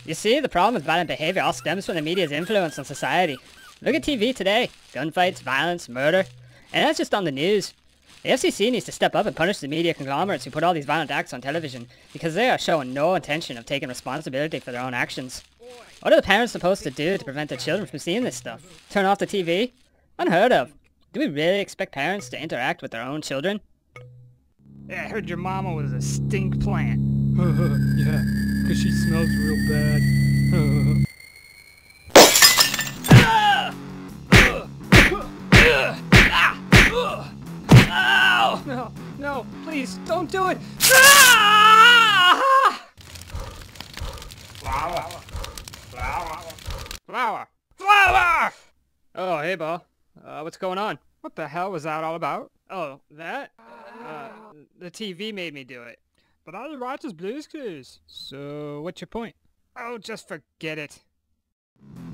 You see, the problem with violent behavior all stems from the media's influence on society. Look at TV today. Gunfights, violence, murder. And that's just on the news. The FCC needs to step up and punish the media conglomerates who put all these violent acts on television, because they are showing no intention of taking responsibility for their own actions. What are the parents supposed to do to prevent their children from seeing this stuff? Turn off the TV? Unheard of. Do we really expect parents to interact with their own children? Yeah, I heard your mama was a stink plant. Yeah, 'cause she smells real bad. No, no, please, don't do it! Flower! Flower! Flower! Flower! Oh, hey, Bo. What's going on? What the hell was that all about? Oh, that? The TV made me do it. But all you watch is Blue's Clues. So, what's your point? Oh, just forget it.